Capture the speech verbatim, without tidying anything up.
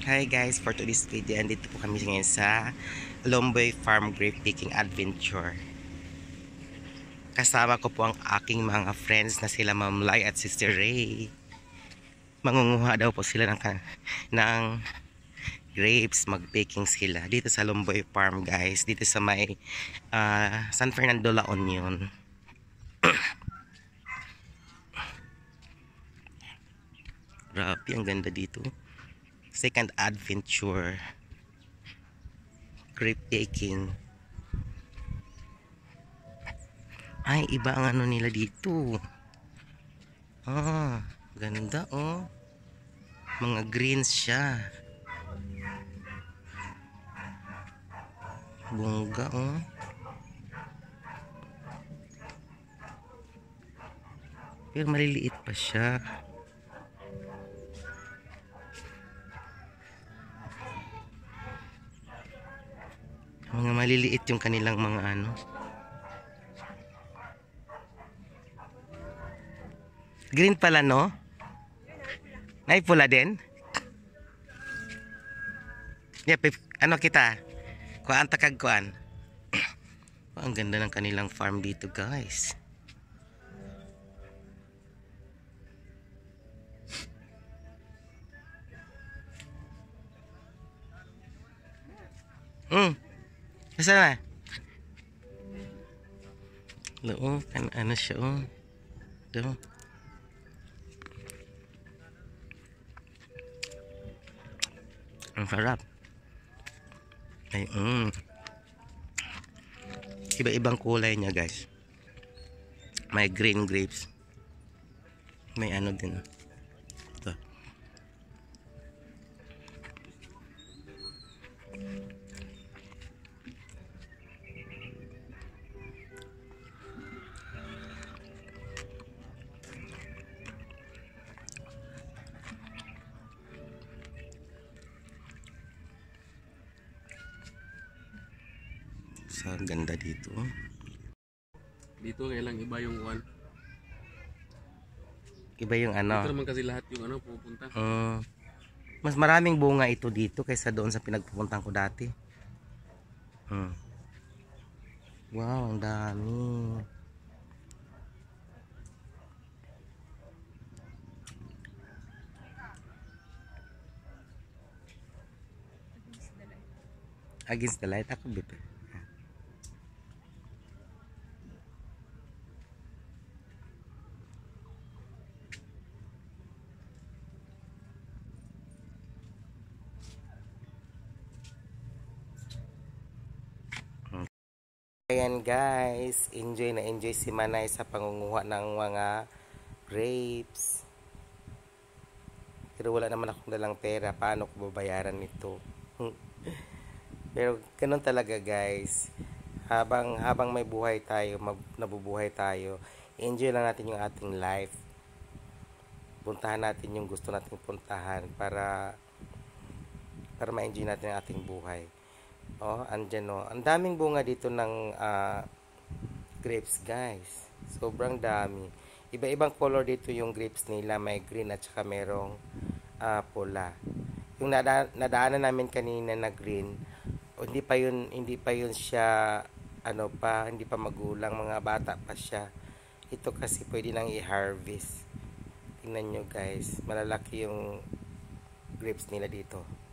Hi guys, for today's video, andito po kami ngayon sa Lomboy Farm Grape Picking Adventure. Kasama ko po ang aking mga friends na sila Ma'am Lai at Sister Ray. Mangunguha daw po sila ng, ng grapes, mag-picking sila dito sa Lomboy Farm guys, dito sa may uh, San Fernando, La Union. Grabe, ang ganda dito. Second adventure, grape picking. Ay, iba ang ano nila dito. Ah, ganda oh. Mga greens siya. Bongga oh. Pero maliliit pa siya. Mga maliliit yung kanilang mga ano. Green pala no? Nay pula din? Yep, ano kita? Kuan takag kuan. Oh, ang ganda ng kanilang farm dito guys. Hmm. Asa na? Loo, kan ano siya oh. Do. Ang sarap. Ay, mm. Iba-ibang kulay niya guys. May green grapes. May ano din. Ito. Sa ganda dito. Dito kailang iba yung one. Iba yung ano. Dito naman kasi lahat yung ano pupunta. Uh, mas maraming bunga ito dito kaysa doon sa pinagpupuntan ko dati. Hmm. Wow, ang dami. Against the light ako bito. Ayan guys, enjoy na enjoy si Manay sa pangunguha ng mga grapes. Pero wala naman akong dalang pera, paano ko babayaran ito? Pero ganun talaga guys. Habang habang may buhay tayo, mag, nabubuhay tayo, enjoy lang natin yung ating life. Puntahan natin yung gusto nating puntahan para para ma-enjoy natin ang ating buhay. Oh, andyan oh. Ang daming bunga dito ng uh, grapes, guys. Sobrang dami. Iba-ibang color dito yung grapes nila. May green at saka merong uh, pula. Yung nada nadaanan namin kanina na green, oh, hindi pa yun, hindi pa yun siya, ano pa, hindi pa magulang, mga bata pa siya. Ito kasi pwede nang i-harvest. Tingnan nyo guys, malalaki yung grapes nila dito.